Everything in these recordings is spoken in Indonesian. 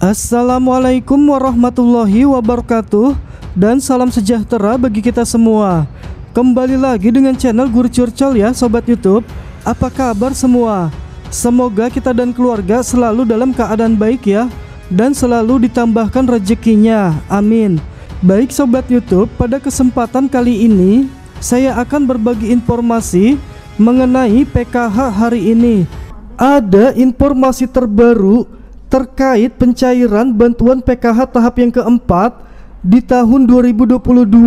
Assalamualaikum warahmatullahi wabarakatuh. Dan salam sejahtera bagi kita semua. Kembali lagi dengan channel Guru Curcol ya Sobat YouTube. Apa kabar semua? Semoga kita dan keluarga selalu dalam keadaan baik ya, dan selalu ditambahkan rezekinya, amin. Baik Sobat YouTube, pada kesempatan kali ini saya akan berbagi informasi mengenai PKH hari ini. Ada informasi terbaru terkait pencairan bantuan PKH tahap yang keempat di tahun 2022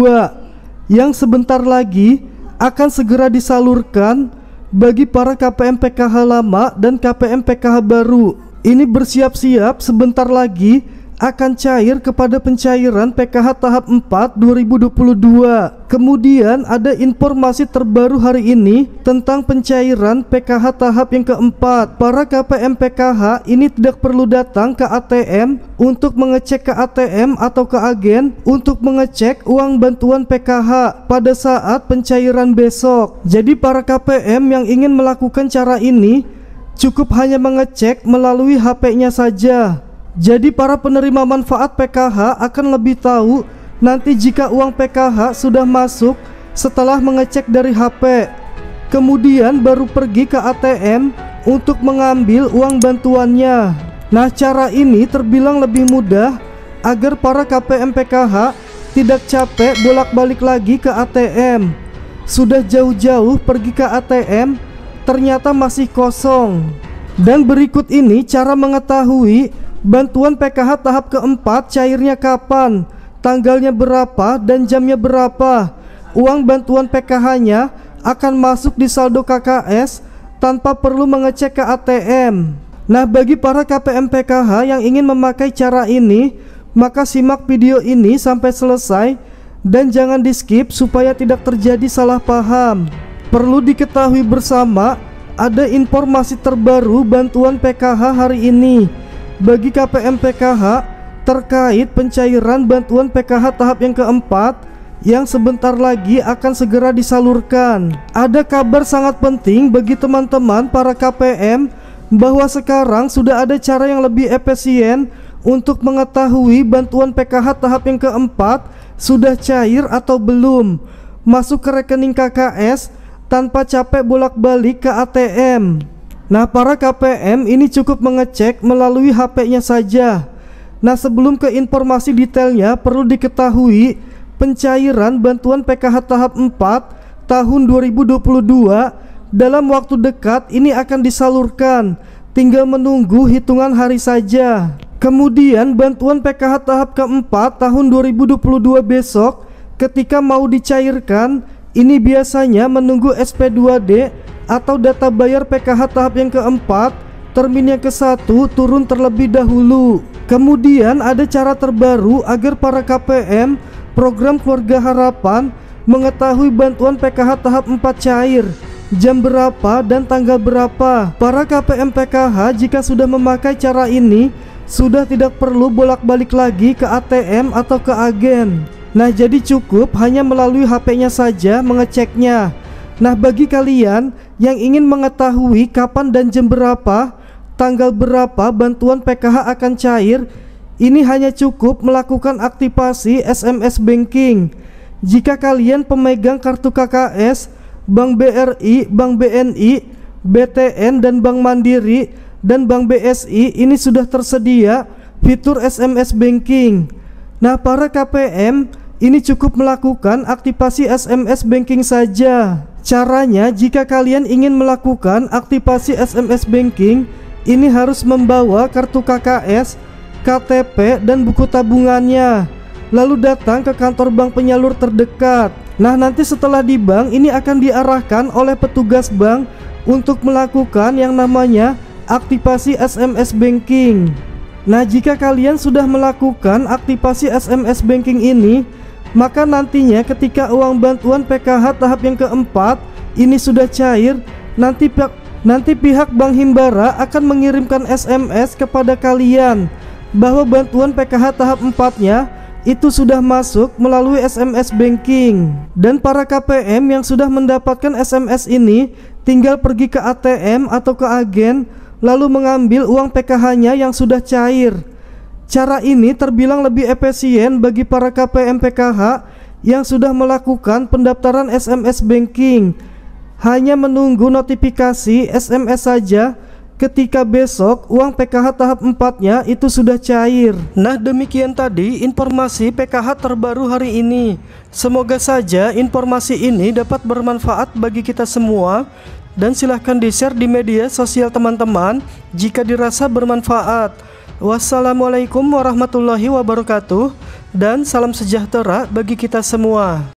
yang sebentar lagi akan segera disalurkan bagi para KPM PKH lama dan KPM PKH baru. Ini bersiap-siap sebentar lagi akan cair kepada pencairan PKH tahap 4 2022. Kemudian ada informasi terbaru hari ini tentang pencairan PKH tahap yang keempat. Para KPM PKH ini tidak perlu datang ke ATM untuk mengecek ke ATM atau ke agen untuk mengecek uang bantuan PKH pada saat pencairan besok. Jadi para KPM yang ingin melakukan cara ini cukup hanya mengecek melalui HP-nya saja. Jadi para penerima manfaat PKH akan lebih tahu nanti jika uang PKH sudah masuk setelah mengecek dari HP. Kemudian baru pergi ke ATM untuk mengambil uang bantuannya. Nah, cara ini terbilang lebih mudah agar para KPM PKH tidak capek bolak-balik lagi ke ATM. Sudah jauh-jauh pergi ke ATM, ternyata masih kosong. Dan berikut ini cara mengetahui bantuan PKH tahap keempat cairnya kapan, tanggalnya berapa, dan jamnya berapa. Uang bantuan PKH-nya akan masuk di saldo KKS tanpa perlu mengecek ke ATM. Nah, bagi para KPM PKH yang ingin memakai cara ini, maka simak video ini sampai selesai dan jangan di skip supaya tidak terjadi salah paham. Perlu diketahui bersama, ada informasi terbaru bantuan PKH hari ini bagi KPM PKH terkait pencairan bantuan PKH tahap yang keempat yang sebentar lagi akan segera disalurkan. Ada kabar sangat penting bagi teman-teman para KPM bahwa sekarang sudah ada cara yang lebih efisien untuk mengetahui bantuan PKH tahap yang keempat sudah cair atau belum masuk ke rekening KKS tanpa capek bolak-balik ke ATM. Nah, para KPM ini cukup mengecek melalui HP-nya saja. Nah, sebelum ke informasi detailnya, perlu diketahui pencairan bantuan PKH tahap 4 tahun 2022 dalam waktu dekat ini akan disalurkan. Tinggal menunggu hitungan hari saja. Kemudian bantuan PKH tahap keempat tahun 2022 besok ketika mau dicairkan, ini biasanya menunggu SP2D atau data bayar PKH tahap yang keempat termin yang ke-1 turun terlebih dahulu. Kemudian ada cara terbaru agar para KPM program Keluarga Harapan mengetahui bantuan PKH tahap 4 cair, jam berapa dan tanggal berapa. Para KPM PKH jika sudah memakai cara ini sudah tidak perlu bolak-balik lagi ke ATM atau ke agen. Nah, jadi cukup hanya melalui HP-nya saja mengeceknya. Nah, bagi kalian yang ingin mengetahui kapan dan jam berapa, tanggal berapa bantuan PKH akan cair, ini hanya cukup melakukan aktivasi SMS banking. Jika kalian pemegang kartu KKS, Bank BRI, Bank BNI, BTN dan Bank Mandiri dan Bank BSI, ini sudah tersedia fitur SMS banking. Nah, para KPM ini cukup melakukan aktivasi SMS banking saja. Caranya, jika kalian ingin melakukan aktivasi SMS banking, ini harus membawa kartu KKS, KTP, dan buku tabungannya. Lalu datang ke kantor bank penyalur terdekat. Nah, nanti setelah di bank, ini akan diarahkan oleh petugas bank untuk melakukan yang namanya aktivasi SMS banking. Nah, jika kalian sudah melakukan aktivasi SMS banking ini, maka nantinya ketika uang bantuan PKH tahap yang keempat ini sudah cair, nanti pihak Bank Himbara akan mengirimkan SMS kepada kalian bahwa bantuan PKH tahap 4-nya itu sudah masuk melalui SMS banking. Dan para KPM yang sudah mendapatkan SMS ini tinggal pergi ke ATM atau ke agen lalu mengambil uang PKH-nya yang sudah cair. Cara ini terbilang lebih efisien bagi para KPM PKH yang sudah melakukan pendaftaran SMS banking. Hanya menunggu notifikasi SMS saja. Ketika besok uang PKH tahap 4-nya itu sudah cair. Nah, demikian tadi informasi PKH terbaru hari ini. Semoga saja informasi ini dapat bermanfaat bagi kita semua. Dan silahkan di-share di media sosial teman-teman jika dirasa bermanfaat. Wassalamualaikum warahmatullahi wabarakatuh. Dan salam sejahtera bagi kita semua.